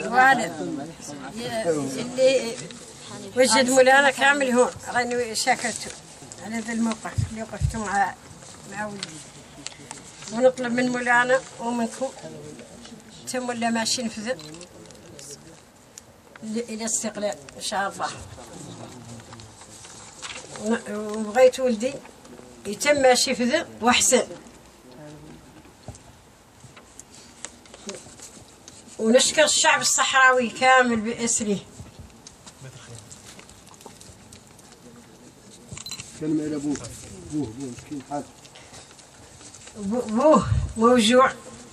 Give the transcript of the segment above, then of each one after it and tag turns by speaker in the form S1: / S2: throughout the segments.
S1: والد اللي وجد مولانا كامل هون، راني شاكرته على هذا الموقف اللي وقفتوا مع ولدي، ونطلب من مولانا ومنكم انتم ولا ماشيين في ذل الى الاستقلال ان شاء الله. وبغيت ولدي يتم ماشي في ذل واحسن، ونشكر الشعب الصحراوي كامل بأسره.
S2: كلمة إلى أبوه. أبوه مسكين حال.
S1: أبوه موجوع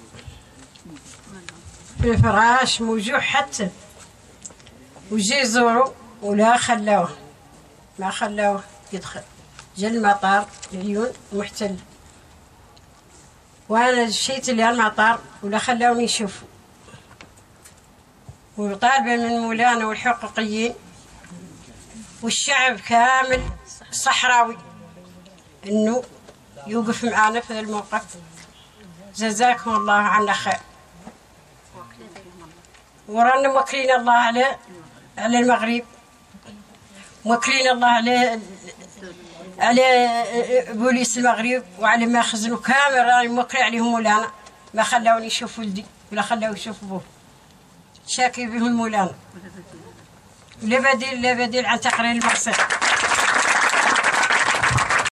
S1: في الفراش، موجوع حتى، وجي يزوروا ولا خلاوه، ما خلاوه يدخل، جا المطار العيون محتل، وأنا مشيت لي المطار ولا خلاوني يشوفوا. وطالبة من مولانا والحقوقيين والشعب كامل الصحراوي انه يوقف معانا في هذا الموقف. جزاكم الله عنا خير. ورانا موكلين الله على المغرب، موكلين الله على بوليس المغرب وعلى مخزن كامل، راني موكلين عليهم مولانا، ما خلاوني يشوف ولدي ولا خلاو يشوف بوه. شاكي بهم مولانا، لا بديل عن تقرير المقصد.